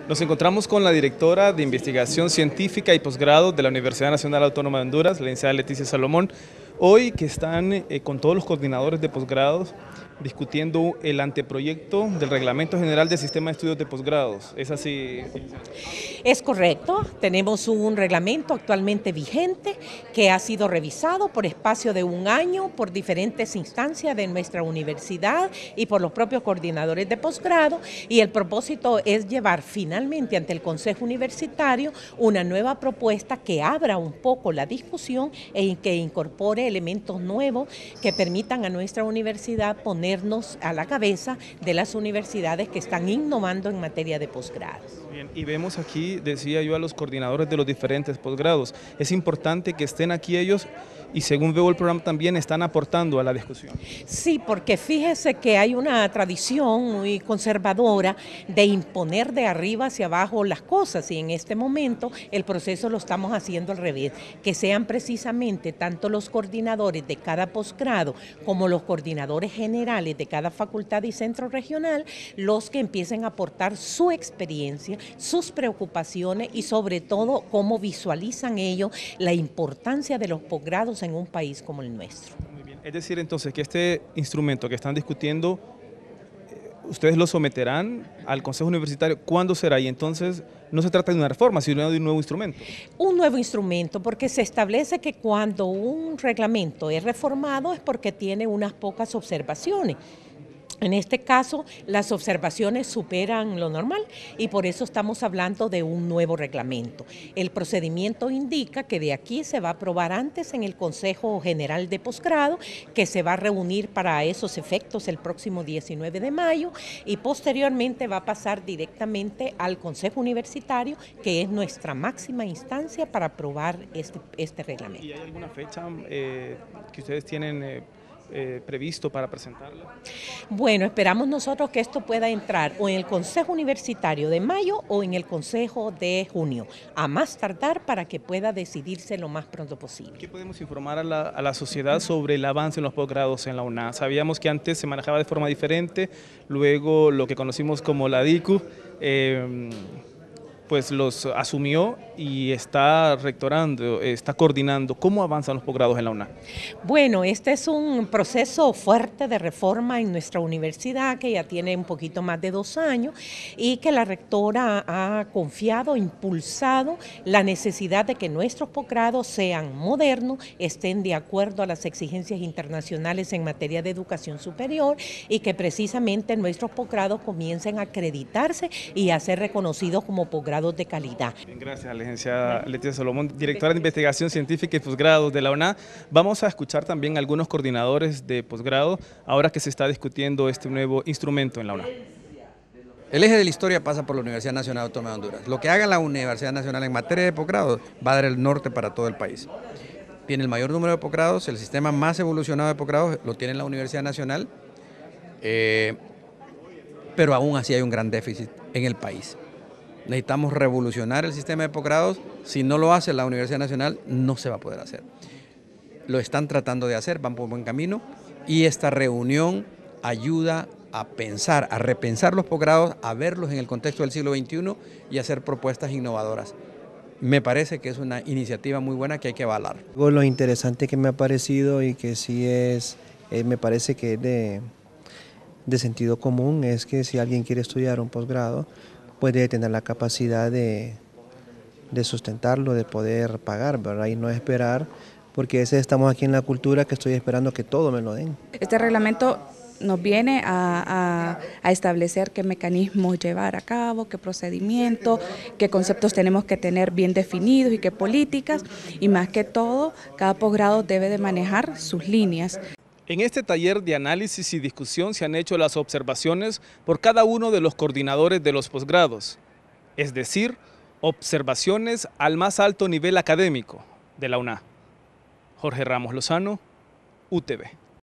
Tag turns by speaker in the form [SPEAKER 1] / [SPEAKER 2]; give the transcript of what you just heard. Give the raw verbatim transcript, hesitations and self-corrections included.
[SPEAKER 1] Nos encontramos con la directora de Investigación Científica y Posgrado de la Universidad Nacional Autónoma de Honduras, la licenciada Leticia Salomón, hoy que están eh, con todos los coordinadores de posgrados discutiendo el anteproyecto del Reglamento General del Sistema de Estudios de Posgrados. ¿Es así?
[SPEAKER 2] Es correcto, tenemos un reglamento actualmente vigente que ha sido revisado por espacio de un año por diferentes instancias de nuestra universidad y por los propios coordinadores de posgrado, y el propósito es llevar finalmente ante el Consejo Universitario una nueva propuesta que abra un poco la discusión e que incorpore elementos nuevos que permitan a nuestra universidad ponernos a la cabeza de las universidades que están innovando en materia de posgrados.
[SPEAKER 1] Bien, y vemos aquí, decía yo, a los coordinadores de los diferentes posgrados. Es importante que estén aquí ellos y, según veo el programa, también están aportando a la discusión.
[SPEAKER 2] Sí, porque fíjese que hay una tradición muy conservadora de imponer de arriba hacia abajo las cosas, y en este momento el proceso lo estamos haciendo al revés, que sean precisamente tanto los coordinadores de cada posgrado como los coordinadores generales de cada facultad y centro regional los que empiecen a aportar su experiencia, sus preocupaciones y sobre todo cómo visualizan ellos la importancia de los posgrados en un país como el nuestro.
[SPEAKER 1] Muy bien. Es decir, entonces, que este instrumento que están discutiendo, eh, ustedes lo someterán al Consejo Universitario. ¿Cuándo será? Y entonces no se trata de una reforma, sino de un nuevo instrumento.
[SPEAKER 2] Un nuevo instrumento, porque se establece que cuando un reglamento es reformado es porque tiene unas pocas observaciones. En este caso, las observaciones superan lo normal y por eso estamos hablando de un nuevo reglamento. El procedimiento indica que de aquí se va a aprobar antes en el Consejo General de Posgrado, que se va a reunir para esos efectos el próximo diecinueve de mayo, y posteriormente va a pasar directamente al Consejo Universitario, que es nuestra máxima instancia para aprobar este, este reglamento.
[SPEAKER 1] ¿Y hay alguna fecha eh, que ustedes tienen eh, Eh, previsto para presentarla?
[SPEAKER 2] Bueno, esperamos nosotros que esto pueda entrar o en el Consejo Universitario de mayo o en el Consejo de junio, a más tardar, para que pueda decidirse lo más pronto posible.
[SPEAKER 1] ¿Qué podemos informar a la, a la sociedad sobre el avance en los posgrados en la UNA? Sabíamos que antes se manejaba de forma diferente, luego lo que conocimos como la D I C U, eh, pues los asumió y está rectorando, está coordinando. ¿Cómo avanzan los posgrados en la UNA?
[SPEAKER 2] Bueno, este es un proceso fuerte de reforma en nuestra universidad que ya tiene un poquito más de dos años y que la rectora ha confiado, impulsado la necesidad de que nuestros posgrados sean modernos, estén de acuerdo a las exigencias internacionales en materia de educación superior y que precisamente nuestros posgrados comiencen a acreditarse y a ser reconocidos como posgrados de calidad.
[SPEAKER 1] Bien, gracias, licenciada Leticia Salomón, directora de Investigación Científica y Posgrados de la UNA. Vamos a escuchar también algunos coordinadores de posgrado ahora que se está discutiendo este nuevo instrumento en la UNA.
[SPEAKER 3] El eje de la historia pasa por la Universidad Nacional Autónoma de Honduras. Lo que haga la Universidad Nacional en materia de posgrado va a dar el norte para todo el país. Tiene el mayor número de posgrados, el sistema más evolucionado de posgrados lo tiene la Universidad Nacional, eh, pero aún así hay un gran déficit en el país. Necesitamos revolucionar el sistema de posgrados. Si no lo hace la Universidad Nacional, no se va a poder hacer. Lo están tratando de hacer, van por buen camino, y esta reunión ayuda a pensar, a repensar los posgrados, a verlos en el contexto del siglo veintiuno y a hacer propuestas innovadoras. Me parece que es una iniciativa muy buena que hay que avalar.
[SPEAKER 4] Lo interesante que me ha parecido y que sí es, eh, me parece que es de, de sentido común, es que si alguien quiere estudiar un posgrado, puede tener la capacidad de, de sustentarlo, de poder pagar, ¿verdad? Y no esperar, porque ese estamos aquí en la cultura que estoy esperando que todo me lo den.
[SPEAKER 5] Este reglamento nos viene a, a, a establecer qué mecanismos llevar a cabo, qué procedimientos, qué conceptos tenemos que tener bien definidos y qué políticas, y más que todo, cada posgrado debe de manejar sus líneas.
[SPEAKER 1] En este taller de análisis y discusión se han hecho las observaciones por cada uno de los coordinadores de los posgrados, es decir, observaciones al más alto nivel académico de la UNA. Jorge Ramos Lozano, U T V.